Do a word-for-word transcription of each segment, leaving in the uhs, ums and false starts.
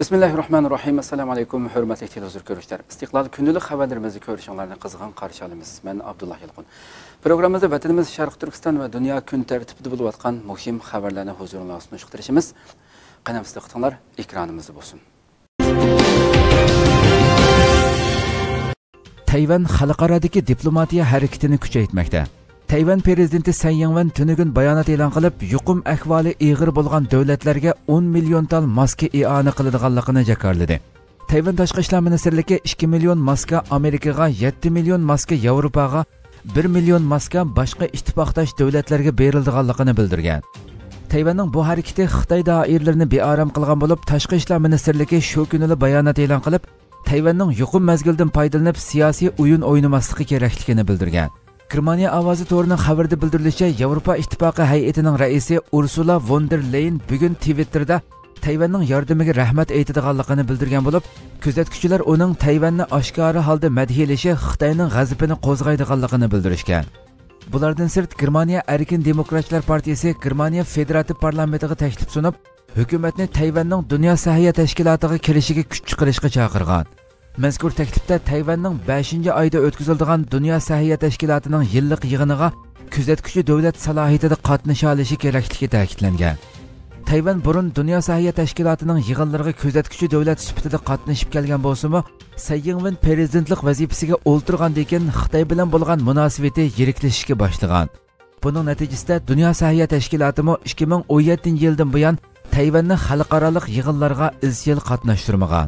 Bismillahirrahmanirrahim. Assalamu alaykum, hürmetli televizyon görüşler. İstiklal günlük haberlerimizi görüşenlerine kızgın karşı alımız. Ben Abdullah Yılgın. Programımızda vatanımız Şarkı Türkistan ve dünya gün tertibinde bulup atkan muhim haberlerini huzuruna sunuşturuşumuz. Kanalımızda kıtanlar ekranımızda bulsun. Tayvan xalqaradagi diplomatiya hareketini kuchaytmoqda. Tayvan prezidenti Tsai Ing-wen tunigun bayonot e'lon qilib, yuqum ahvoli ig'ir bo'lgan davlatlarga o'n million tal maska i'ona qiladiganligini jakarladi. Tayvan tashqi ishlar ministrligi ikki million maska Amerikaga, yetti million maska Yevropaga, bir million maska boshqa ittifoqdosh davlatlarga berildiganligini bildirgan. Tayvanning bu harakati Xitoy doiralarini bearam qilgan bo'lib, tashqi ishlar ministrligi shu kunli bayonot e'lon qilib, Tayvanning yuqum mazgildan foydalanib siyosiy o'yin o'ynamasligi kerakligini bildirgan. Germaniya ovozi to'rining xabarida bildirilishicha, Yevropa ittifoqi hay'atining raisi Ursula von der Leyen bugun Twitterda Tayvanning yordamiga rahmat aytadiganligini bildirgan bo'lib, kuzatuvchilar uning Tayvanni oshkora holda madhiyalashi Xitoyning g'azabini qo'zg'aydiganligini bildirishgan. Bulardan sirt Germaniya Erkin Demokratlar partiyasi Germaniya federativ parlamentiga taklif sunib, hukumatni Tayvanning Dunyo sahiya tashkilotiga kirishiga kuch chiqarishga chaqirgan. Mazkur taklifda Tayvanning beshinchi oyda o'tkaziladigan Dunyo sahiya tashkilotining yillik yig'iniga kuzatuvchi davlat salohiyatida qatnasha olishi kerakligi ta'kidlangan. Tayvan burun Dunyo sahiya tashkilotining yig'inlariga kuzatuvchi davlat sifatida qatnashib kelgan bo'lsa-mu, Tsai Ing-wen prezidentlik vazifasiga o'ltirgandan keyin Xitoy bilan bo'lgan munosabati yiriklashishga boshlagan. Buning natijasida Dunyo sahiya tashkiloti ikki ming o'n yettinchi yildan buyon Tayvanni xalqaro yig'inlarga izchil qatnashtirmagan.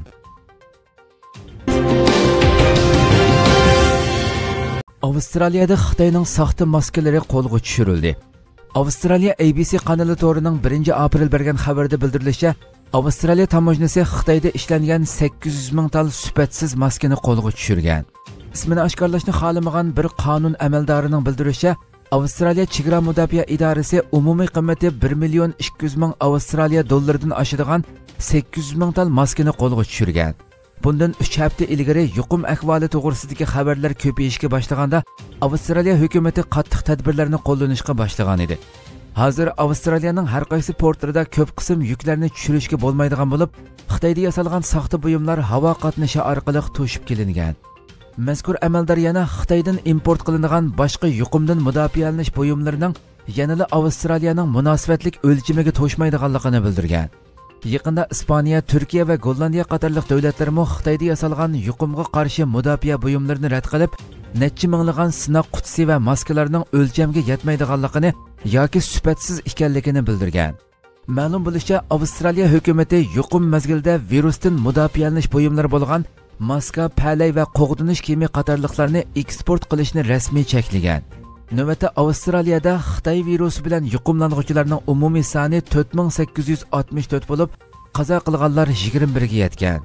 Avstraliyada Xitoyning soxta maskalari qo'lga tushirildi. Avstraliya A B C kanali to'rining birinchi aprel bergan xabarda bildirilishicha, Avstraliya tamojnasi Xitoyda ishlangan sakkiz yuz ming tal sifatsiz maskani qo'lga tushirgan. Ismini oshkorlashni xohlamagan bir qonun amaldorining bildirishicha, Avstraliya chegara mudofaa idorasi umumiy qiymati bir million ikki yuz ming Avstraliya dollaridan oshadigan sakkiz yuz ming tal maskani qo'lga tushirgan. Bundan uch hafta ilgari yuqum ahvoli to'g'risidagi xabarlar ko'payishga boshlaganda Avstraliya hukumati qattiq tadbirlarni qo'llanishga boshlagan edi. Hozir Avstraliyaning har qaysi portlarida ko'p qism yuklarni tushirishga bo'lmaydigan bo'lib, Xitoyda yasalgan soxta buyumlar havo qatnashi orqali to'shib kelingan. Mazkur amaldor yana Xitoydan import qilinadigan boshqa yuqumdan mudofaalanish buyumlarining yanada Avstraliyaning munosabatlik o'lchamiga to'shmaydiganligini bildirgan. Yaqinda Ispaniya, Turkiya va Gollandiya qatorliq davlatlar mo Xitoyda yasalgan yuqumga qarshi mudofaa buyumlarini rad qilib, necha minglagan sinoq qutisi va maskalarning o'lchamga yetmaydiganligini yoki sifatsiz ekanligini bildirgan. Ma'lum bo'lishicha, Avstraliya hukumati yuqum mazgilida virusdan mudofaalanish buyumlari bo'lgan maska, palay va qo'g'dinish kiyimi qatorliqlarni eksport qilishni rasmiy cheklagan. Navbatda Avstraliyada Xitoy virusi bilan yuqumlanuvchilarning umumiy soni to'rt ming sakkiz yuz oltmish to'rt bo'lib, qazo qilganlar yigirma birga yetgan.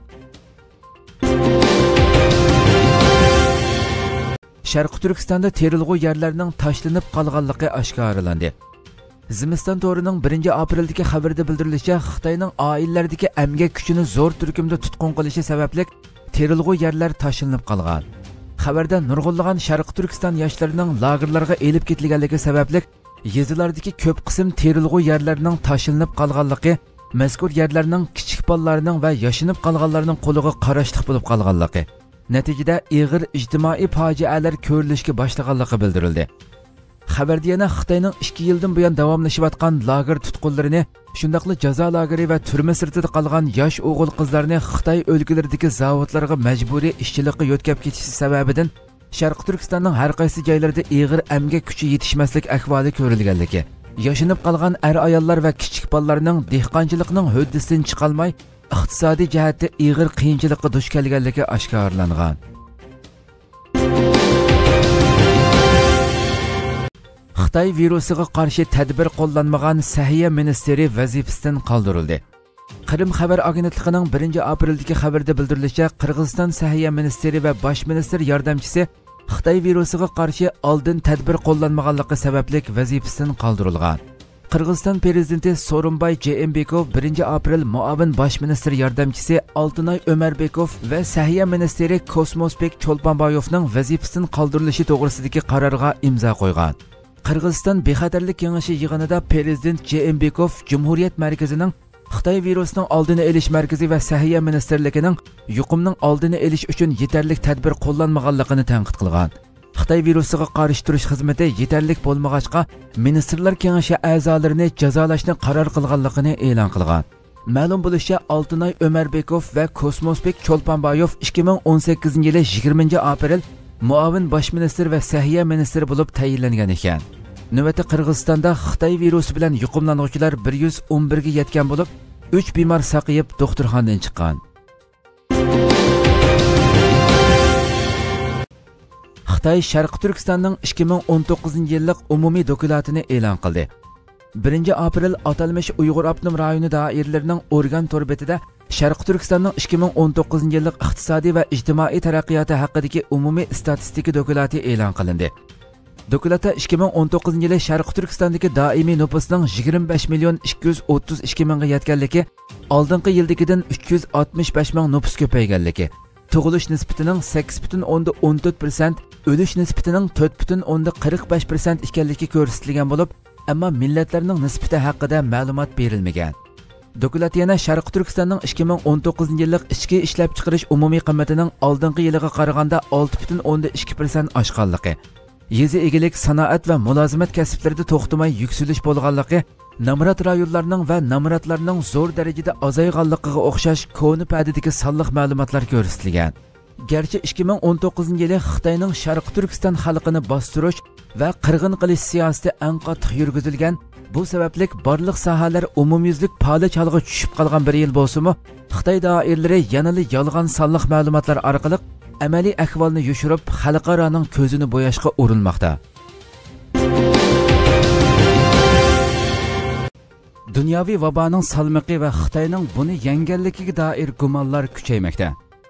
Sharq Turkistonda terilg'u yerlarning tashlanib qolganligi oshkorlandi. Zimiston to'rining birinchi apreldagi xabarda bildirilishicha, Xitoyning oilalardagi emgak kuchini zo'r turkumda tutqun qilishi sababli terilg'u yerlar tashlanib qolgan. Xabarda nurg'unlagan Sharq Turkiston yoshlarining lagerlarga elib ketilganligi sababli yezilardagi ko'p qism terilg'u yerlarning tashlanib qolganligi, mazkur yerlarning kichik bolalarning va yashinib qolganlarning qo'liga qarashliq bo'lib qolganligi, natijada ig'ir ijtimoiy fojialar ko'rilishga boshlaganligi bildirildi. Xabarda yana Xitoyning ikki yildan buyon davomlashayotgan lager tutqunlarini, shundaqli jazo lageri va turma sirtida qolgan yosh o'g'il qizlarni Xitoy o'lkalaridagi zavodlarga majburiy ishchilikka yo'tkab ketishi sababidan Sharq Turkistonning har qaysi joylarida ig'ir emgak kuchi yetishmaslik ahvoli ko'rilganligi, yashinib qolgan er-ayollar va kichik bolalarning dehqonchilikning huddasidan chiqolmay, iqtisodiy jihatda ig'ir qiyinchilikqa duch kelganligi oshkorlangan. Xitoy virusiga qarshi tadbir qo'llanmagan Sahiya ministri vazifasidan qoldirildi. Qrim xabar agentligining birinchi apreldagi xabarda bildirilishicha, Qirg'iziston Sahiya ministri va bosh ministr yordamchisi Xitoy virusiga qarshi oldin tadbir qo'llanmaganligi sababli vazifasidan qoldirilgan. Qirg'iziston prezidenti So'rinbay Jeenbekov birinchi aprel muavin bosh ministr yordamchisi Oltinoy O'marbekov va Sahiya ministri Kosmosbek Cho'lponboyevning vazifasidan qoldirilishi to'g'risidagi qarorga imzo qo'ygan. Qirg'iziston bexatarlik kengashi yig'inida prezident Jeenbekov Cumhuriyet Merkezining Xitoy virusining oldini olish markazi va Sahiyya ministerligining yuqumning oldini olish uchun yetarli tadbir qo'llanmaganligini tanqid qilgan. Xitoy virusiga qarshi turish xizmati yetarli bo'lmag'achqa Ministrlar Kengashi a'zolarini jazolashni qaror qilganligini e'lon qilgan. Ma'lum bo'lishicha, Oltinoy Ömerbekov va Kosmosbek Cho'lponboyev ikki ming o'n sakkizinchi yili yigirmanchi aprel muavin bosh ministr va Sahiyya ministri bo'lib tayinlangan ekan. Navbatda Qirg'izistonda Xitoy virusi bilan yuqumlanuvchilar bir yuz o'n bir ga yetgan bo'lib, uch bemor saqayib doktorxonadan chiqqan. Xitoy Sharq Turkistonning ikki ming o'n to'qqizinchi yillik umumiy dokumentini e'lon qildi. birinchi aprel atalmış Uyg'ur Abnum rayoni doiralarining organ torbetida Sharq Turkistonning ikki ming o'n to'qqizinchi yillik iqtisodiy va ijtimoiy taraqqiyoti haqidagi umumiy statistika dokumenti e'lon qilindi. Dokumentda ikki ming o'n to'qqizinchi yili Sharq Turkistondagi doimiy nüfusning yigirma besh million ikki yuz o'ttiz ikki mingga yetganligi, oldingi yildagidan uch yuz oltmish besh ming nüfus ko'payganligi, tug'ilish nisbatining sakkiz butun o'n to'rt foiz, o'lish nisbatining to'rt butun qirq besh foiz ekanligi ko'rsatilgan bo'lib, ammo millatlarning nisbati haqida ma'lumot berilmagan. Dokument yana Sharq Turkistonning ikki ming o'n to'qqizinchi yillik ichki ishlab chiqarish umumiy qiymatining oldingi yilga qaraganda olti butun ikki foiz oshganligi, yezi egilik, sanoat va mulozimat kasblarida to'xtamay yuksalish bo'lganligi, namrat rayonlarining va namratlarning zo'r darajada azayganligiga o'xshash koni padidagi sonliq ma'lumotlar ko'rsatilgan. Gerçi ikki ming o'n to'qqizinchi yili Xitoyning Sharq Turkiston xalqini bostirish va qirg'in qilish siyosati eng qattiq yurgizilgan. Bu sababli barliq sohalar umumyuzlik palach holga tushib qolgan bir yil bo'lsa-mu, Xitoy doiralari yanali yolg'on sonliq ma'lumotlar orqali amaliy ahvolni yushirib, xalqaroning ko'zini bo'yashga urinmoqda. Dunyoviy vaboning salmiqi va Xitoyning buni yengganligiga doir gumonlar kuchaymoqda.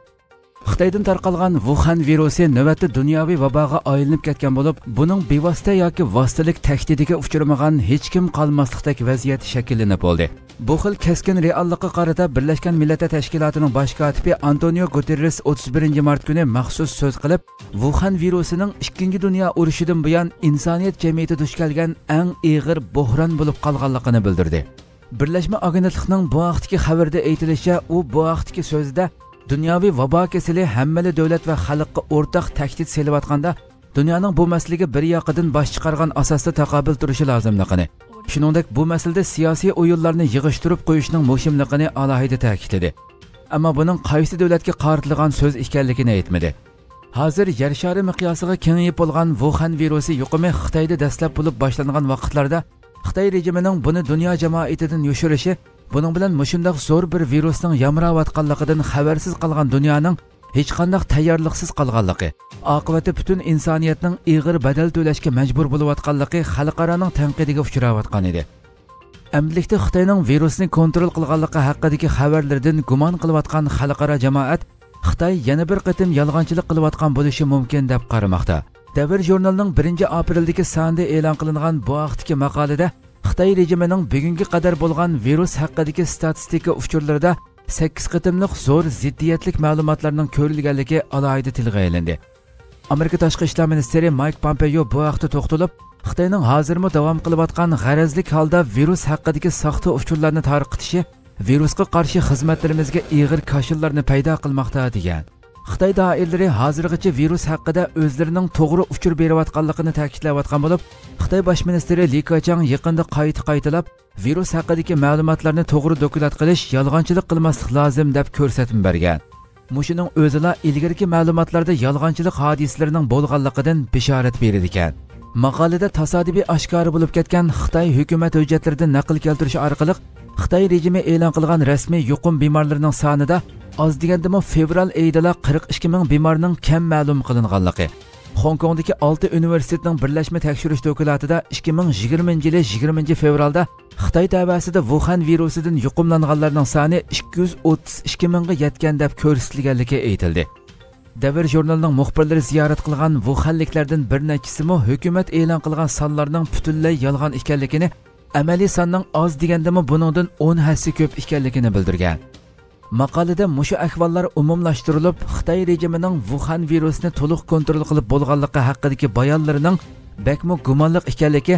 Xitoydan tarqalgan Wuhan virusi navbatda dunyoviy vaboga aylanib ketgan bo'lib, buning bevosita yoki vositalik tahdidiga uchramagan hech kim qolmaslikdek vaziyat shakllanib bo'ldi. Bu xil keskin reallikqa qarata Birlashgan Millatlar Tashkilotining bosh kotibi Antonio Guterres o'ttiz birinchi mart kuni maxsus so'z qilib, Wuhan virusining ikkinchi dunyo urushidan buyon insoniyat jamiyati duch kelgan eng og'ir buhron bo'lib qolganligini bildirdi. Birlashma agentlikning bu vaqtdagi xabarda aytilishicha, u bu vaqtdagi so'zida dunyoviy vabo kasali hammali davlat va xalqqa o'rtaq tahdid selayotganda, dunyoning bu masalaga bir yoqidan bosh chiqargan asosda taqobil turishi lozimligini, shuningdek bu masalada siyosiy o'yinlarni yig'ishtirib qo'yishning muhimligini alohida ta'kidladi. Ammo buning qaysi davlatga qaratilgan so'z ekanligini aytmadi. Hozir yer shari miqyosiga kengayib bo'lgan Wuhan virusi yuqumi Xitoyda dastlab bo'lib boshlangan vaqtlarda Xitoy rejimining buni dunyo jamoatidan yushirishi, buning bilan mushundaq zo'r bir virusning yamrayotganligidan xabarsiz qolgan dunyoning hech qanday tayyorliksiz qolganligi, oqibati butun insoniyatning og'ir badal to'lashga majbur bo'layotganligi xalqaroning tanqidiga uchrayotgan edi. Amdilikda Xitoyning virusni kontrol qilganligi haqidagi xabarlardan gumon qilayotgan xalqaro jamoat Xitoy yana bir qatim yolg'onchilik qilayotgan bo'lishi mumkin deb qaramoqda. Davr jurnalining birinchi apreldagi sonida e'lon qilingan bu vaqtdagi maqolada Xitoy rejimining bugungi qadar bo'lgan virus haqidagi statistika uchurlarida sakkiz qatimliq zo'r ziddiyatlik ma'lumotlarning ko'rilganligi alohida tilga olindi. Amerika tashqi ishlar ministri Mike Pompeo bu vaqtda to'xtalib, Xitoyning hozirmi davom qilayotgan g'arazlik holda virus haqidagi soxta uchurlarni tarqatishi virusga qarshi xizmatlarimizga og'ir kashillarni paydo qilmoqda degan. Xitoy doiralari hozirgacha virus haqida o'zlarining to'g'ri uchur berayotganligini ta'kidlayotgan bo'lib, Xitoy bosh ministri Li Keqiang yaqinda qayta qaytalab, virus haqidagi ma'lumotlarni to'g'ri dokument qilish, yolg'onchilik qilmaslik lozim deb ko'rsatma bergan. Mushining o'zila ilgirki ma'lumotlarda yolg'onchilik hodislarining bo'lganligidan bishorat berdi ekan. Maqolada tasodifiy oshkor bo'lib ketgan Xitoy hukumat hujjatlaridan naql keltirish orqali Xitoy rejimi e'lon qilgan rasmiy yuqum bemorlarining sonida oz degandimi fevral oyida qirq ikki ming bemorning kam ma'lum qilinganligi, Hong Kongdagi olti universitetning birlashma tekshirish dokumentida ikki ming yigirmanchi yili yigirmanchi fevralda Xitoy tabasida Wuhan virusidan yuqumlanganlarning soni ikki yuz o'ttiz ikki mingga yetgan deb ko'rsatilganligi aytildi. Davr jurnalining muxbirlari ziyorat qilgan Wuhanliklardan bir nechasimi hukumat e'lon qilgan sonlarning butunlay yolg'on ekanligini, amaliy sonning oz degandimi buningdan o'n hassa ko'p ekanligini bildirgan. Maqolada mushu ahvollar umumlashtirilib, Xitoy rejimining Wuhan virusini to'liq kontrol qilib bo'lganligi haqidagi bayonlarining bakmo gumonliq ekanligi,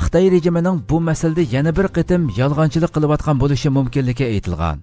Xitoy rejimining bu masalada yana bir qitim yolg'onchilik qilayotgan bo'lishi mumkinligi aytilgan.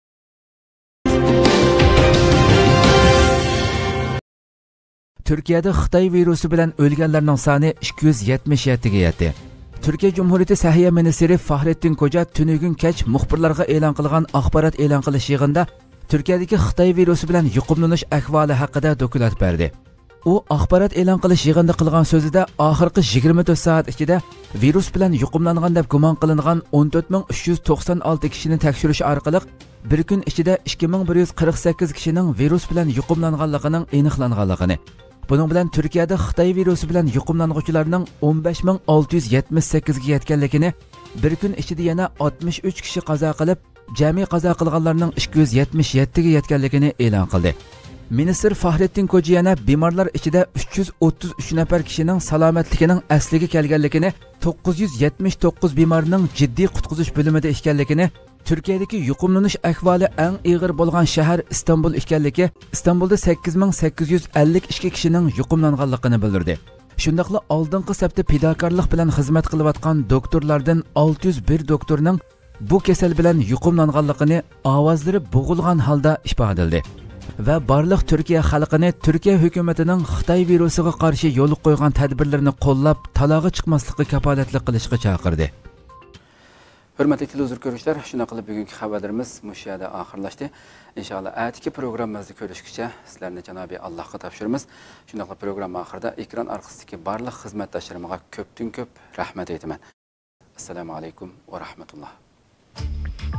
Turkiyada Xitoy virusi bilan o'lganlarning soni ikki yuz yetmish yetti ga yetdi. Türkiye Cumhuriyeti Səhiyyə Ministri Fahrettin Koca tünügün keç muxbirlarga e'lon qilgan axborot e'lon qilish yig'inida Turkiyadagi Xitoy virusi bilan yuqumlanish ahvoli haqida dokulat berdi. U axborot e'lon qilish yig'inida qilgan so'zida oxirgi yigirma to'rt soat ichida virus bilan yuqumlangan deb gumon qilingan o'n to'rt ming uch yuz to'qson olti kishini tekshirish orqali bir kun ichida ikki ming bir yuz qirq sakkiz kishining virus bilan yuqumlanganligining aniqlanganligini, bunun bilan Turkiyada Xitoy virusi bilan yuqumlanuvchilarning o'n besh ming olti yuz yetmish sakkiz ga yetganligini, bir kun ichida yana oltmish uch kishi qazo qilib, jami qazo qilganlarning ikki yuz yetmish yetti ga yetganligini e'lon qildi. Ministr Fahrettin Koca yana bemorlar ichida uch yuz o'ttiz uch nafar kishining salomatligining asliga kelganligini, to'qqiz yuz yetmish to'qqiz bemorning jiddiy qutqizish bo'limida ekanligini, Turkiyadagi yuqumlanish ahvoli eng og'ir bo'lgan shahar İstanbul ekanligi, İstanbulda sakkiz ming sakkiz yuz ellik ikki kishining yuqumlanganligini bildirdi. Shundaqla oldingi safda fidokorlik bilan xizmat qilayotgan doktorlardan olti yuz bir doktorning bu kasal bilan yuqumlanganligini ovozlari bo'g'ilgan holda ifodaladi va barliq Turkiya xalqini Turkiya hukumatining Xitoy virusiga qarshi yo'l qo'ygan tadbirlarini qo'llab, talog'i chiqmaslikka kafolatlik qilishga chaqirdi. Hürmetli televizyon görüşler, şuna qilib bugungi xabarlarimiz mush yerda oxirlashdi. İnşallah atiki programmamizda ko'rishguncha sizlarni Janobi Allohga topshiramiz. Shunday qilib programma oxirida ekran orqasidagi barliq xizmatdoshlarimga ko'pdan ko'p rahmat aytaman. Assalomu alaykum va rahmatulloh.